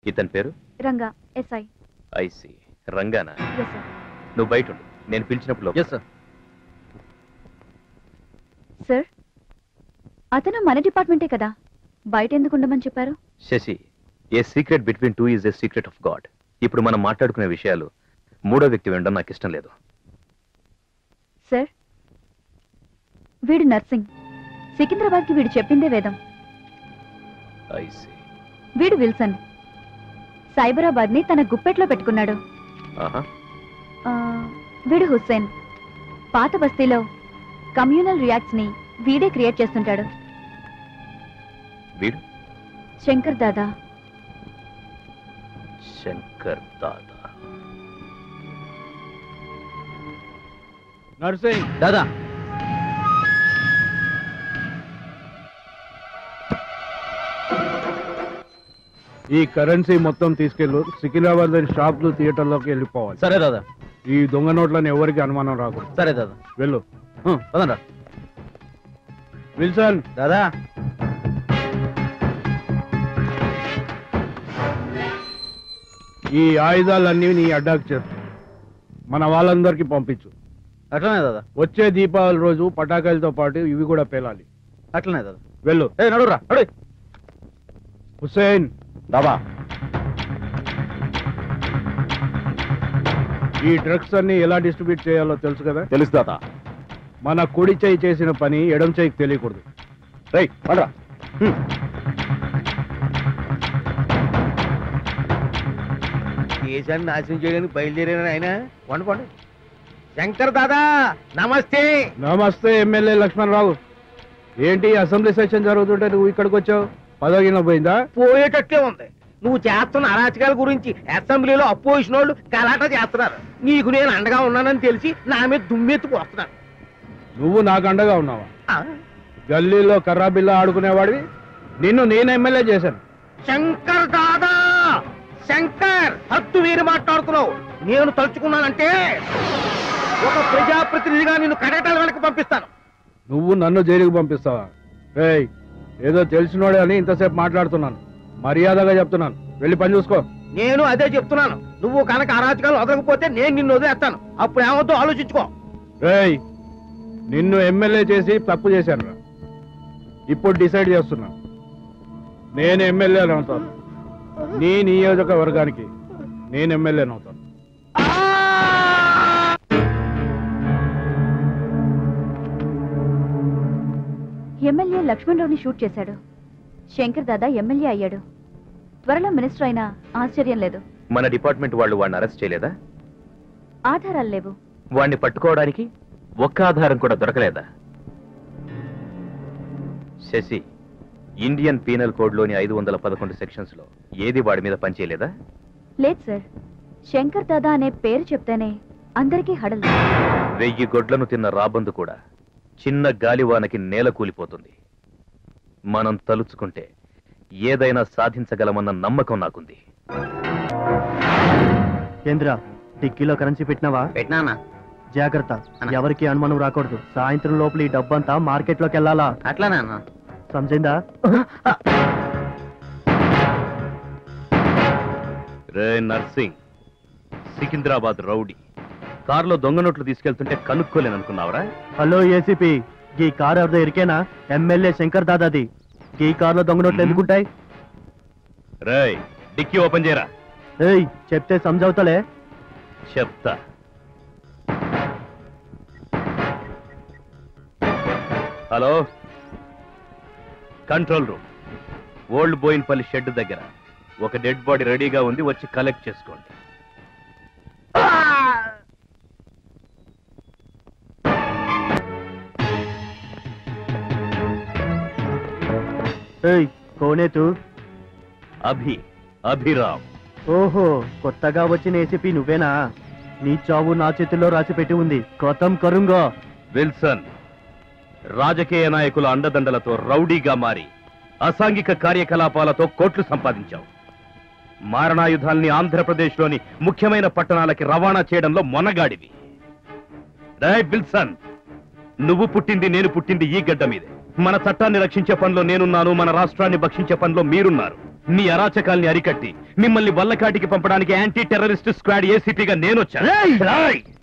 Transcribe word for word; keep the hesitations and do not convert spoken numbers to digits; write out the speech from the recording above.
ఇతని పేరు Ranga, SI. I see రంగానా? Yes sir. నువ్వు బయట ఉండు, నేను పిలిచినప్పుడు. Yes sir. సార్, అతను మన డిపార్ట్మెంటే కదా, బయట ఎందుకు ఉండమని చెప్పారు? Shashi, a secret between two is a secret of God. ఇప్పుడు మనం మాట్లాడుకునే విషయాలు మూడో వ్యక్తి వినడం నాకు ఇష్టం లేదు. సార్, వీడు నర్సింగ్. సికింద్రాబాద్కి వీడు చెప్పిందే వేదం. ఐసి. వీడు విల్సన్. సైబరాబాద్ ని తన గుప్పెట్లో పెట్టుకున్నాడు. ఆహా. వీడు హుస్సేన్. పాత బస్తీలో కమ్యూనల్ రియాక్ట్స్ ని వీడే క్రియేట్ చేస్తుంటాడు. వీడు శంకర్ దాదా. శంకర్ దాదా. నర్సింగ్ దాదా. ఈ కరెన్సీ మొత్తం తీసుకెళ్ళు, సికింద్రాబాద్ షాప్లు థియేటర్లోకి వెళ్ళిపోవాలి. సరే దాదా. ఈ దొంగ నోట్లని ఎవరికి అనుమానం రాకూడదు. సరే దాదా. వెళ్ళు. పదండ్రా. విల్సన్ దాదా. ఈ ఆయుధాలన్నీ నీ అడ్డాకు చేర్చు, మన వాళ్ళందరికీ పంపించు. అట్లనే దాదా. వచ్చే దీపావళి రోజు పటాకాయలతో పాటు ఇవి కూడా పేలాలి. అట్లనే దాదా. వెళ్ళు. ఏ నడురా నడు. హుస్సేన్ దాదా. ఈ డ్రగ్స్ అన్ని ఎలా డిస్ట్రిబ్యూట్ చేయాలో తెలుసు కదా? తెలుసు దాదా. మన కుడి చేయి చేసిన పని ఎడం చేయికి తెలియకూడదు. రైట్ పండ్రా. దేశాన్ని నాశనం చేయడానికి బయలుదేరాను ఆయన. వండు పండు. శంకర్ దాదా నమస్తే. నమస్తే ఎమ్మెల్యే లక్ష్మణరావు. ఏంటి అసెంబ్లీ సెషన్ జరుగుతుంటే నువ్వు ఇక్కడికి వచ్చావు? పదవిన పోయిందా? పోయేటట్లే ఉంది. నువ్వు చేస్తున్న అరాచకాల గురించి అసెంబ్లీలో అపోజిషన్ వాళ్ళు గలాట చేస్తున్నారు. నీకు నేను అండగా ఉన్నానని తెలిసి నా మీద దుమ్మెత్తుకు వస్తున్నాను. నువ్వు నాకు అండగా ఉన్నావా? గల్లీలో కర్రా బిల్ల ఆడుకునేవాడివి, నిన్ను నేను ఎమ్మెల్యే చేశాను. శంకర్ దాదా, శంకర్ హద్దు వీరు మాట్లాడుతున్నావు. నేను తలుచుకున్నానంటే ఒక ప్రజాప్రతినిధిగా నిన్ను కడగటాల వెనక్కి పంపిస్తాను. నువ్వు నన్ను జైలుకి పంపిస్తావా? ఏయ్, ఏదో తెలిసినోడే అని ఇంతసేపు మాట్లాడుతున్నాను. మర్యాదగా చెప్తున్నాను, వెళ్ళి పని చూసుకో. నేను అదే చెప్తున్నాను. నువ్వు కనుక అరాచకాలు వదలకపోతే నేను నిన్ను వదిలేస్తాను. అప్పుడు ఏమవుతో ఆలోచించుకో. ఏయ్, నిన్ను ఎమ్మెల్యే చేసి తప్పు చేశాను రా. ఇప్పుడు డిసైడ్ చేస్తున్నా, నేను ఎమ్మెల్యే అవుతాను. నీ నియోజకవర్గానికి నేను ఎమ్మెల్యే అవుతాను. ఎమ్మెల్యే లక్ష్మణరావుని షూట్ చేశాడు. శంకర్ దాదా ఎమ్మెల్యే అయ్యాడు. త్వరలో మినిస్టర్ అయినా ఆశ్చర్యం లేదు. మన డిపార్ట్మెంట్ వాళ్ళు వాడిని అరెస్ట్ చేయలేదా? ఆధారాలు లేవు. వాడిని పట్టుకోవడానికి ఒక్క ఆధారం కూడా దొరకలేదా? శశి, ఇండియన్ పీనల్ కోడ్ లోని ఐదు వందల పదకొండు సెక్షన్స్ లో ఏది వాడి మీద పనిచేయలేదా? లేదు సార్. శంకర్ దాదా అనే పేరు చెప్తేనే అందరికీ హడల్. వెయ్యి గొడ్లను తిన్న రాబందు కూడా చిన్న గాలివానకి నేల కూలిపోతుంది. మనం తలుచుకుంటే ఏదైనా సాధించగలమన్న నమ్మకం నాకుంది. కేంద్ర డిక్కీలో కరెన్సీ పెట్టినావా? పెట్టినా. జాగ్రత్త, ఎవరికి అనుమానం రాకూడదు. సాయంత్రం లోపల ఈ డబ్బంతా మార్కెట్ లోకి వెళ్ళాలా? అట్లానా? సమజైందా? రే నర్సింగ్, సికింద్రాబాద్ రౌడీ కారులో దొంగ నోట్లు తీసుకెళ్తుంటే కనుక్కోలేననుకున్నావరా? హలో ఏసీపీ, ఈ కారు ఎవరిదో ఇరికేనా? ఎమ్మెల్యే శంకర్ దాదాది. ఈ కారులో దొంగ నోట్లు ఎందుకుంటాయి? రేయ్, డిక్కీ ఓపెన్ చేయరా. ఏయ్, చెప్తే సమజవుతలే. చెప్తా. Hello, control room, old Boinpally shed దగ్గర ఒక డెడ్ బాడీ రెడీగా ఉంది, వచ్చి కలెక్ట్ చేసుకోండి. ఏయ్, కోనేతు? అభి, అభిరామ్. ఓహో, కొత్తగా వచ్చిన ఏసీపీ నువ్వేనా? నీ చావు నా చేతిలో రాసి పెట్టి ఉంది. ఖతం కరుంగా. విల్సన్, రాజకీయ నాయకుల అండదండలతో రౌడీగా మారి అసాంఘిక కార్యకలాపాలతో కోట్లు సంపాదించావు. మారణాయుధాల్ని ఆంధ్రప్రదేశ్లోని ముఖ్యమైన పట్టణాలకి రవాణా చేయడంలో మొనగాడివి. రేయ్ విల్సన్, నువ్వు పుట్టింది నేను పుట్టింది ఈ గడ్డ మీదే. మన చట్టాన్ని రక్షించే పనిలో నేనున్నాను, మన రాష్ట్రాన్ని భక్షించే పనిలో మీరున్నారు. మీ అరాచకాల్ని అరికట్టి మిమ్మల్ని వల్లకాటికి పంపడానికి యాంటీ టెర్రరిస్ట్ స్క్వాడ్ ఏసీపీగా నేనొచ్చాను.